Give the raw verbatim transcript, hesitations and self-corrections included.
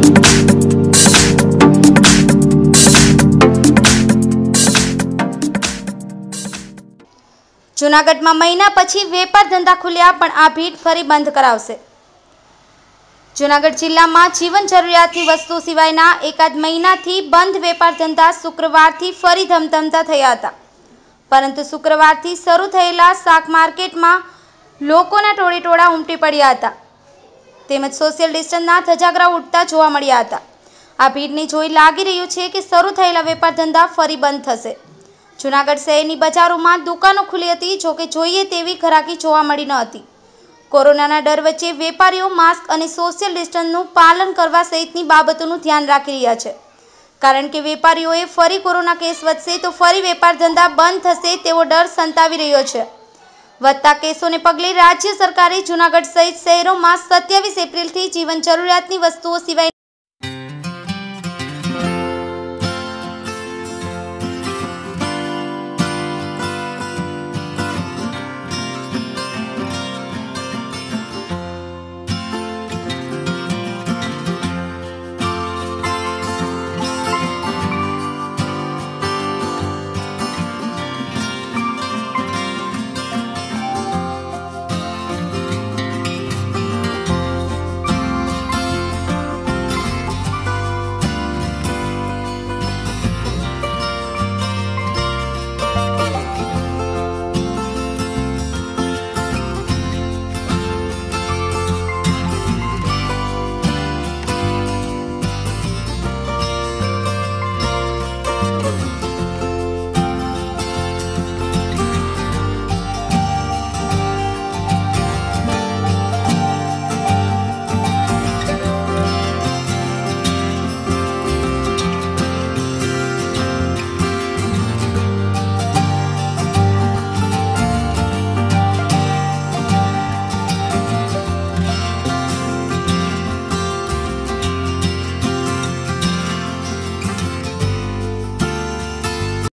જૂનાગઢમાં મહિના પછી વેપાર ધંધા ખુલ્યા, પણ આ ભીડ ફરી બંધ કરાવશે। જૂનાગઢ જિલ્લામાં જીવન જરૂરિયાતની વસ્તુ સિવાયના એકાદ મહિનાથી બંધ વેપાર ધંધા શુક્રવારથી ફરી ધમધમતા થયા હતા, પરંતુ શુક્રવારથી શરૂ થયેલા શાક માર્કેટમાં લોકોના ટોળે ટોળા ઉમટી પડ્યા હતા, તેમજ સોશિયલ ડિસ્ટન્સના ધજાગરા ઉડતા જોવા મળ્યા હતા। આ ભીડને જોઈ લાગી રહ્યું છે કે શરૂ થયેલા વેપાર ધંધા ફરી બંધ થશે। જૂનાગઢ શહેરની બજારોમાં દુકાનો ખુલી હતી, જોકે જોઈએ તેવી ઘરાકી જોવા મળી ન હતી। કોરોનાના ડર વચ્ચે વેપારીઓ માસ્ક અને સોશિયલ ડિસ્ટન્સનું પાલન કરવા સહિતની બાબતોનું ધ્યાન રાખી રહ્યા છે, કારણ કે વેપારીઓએ ફરી કોરોના કેસ વધશે તો ફરી વેપાર ધંધા બંધ થશે તેવો ડર સંતાવી રહ્યો છે। વધતા કેસોને પગલે રાજ્ય સરકારે જૂનાગઢ સહિત શહેરોમાં સત્યાવીસ એપ્રિલથી જીવન જરૂરિયાતની વસ્તુઓ સિવાય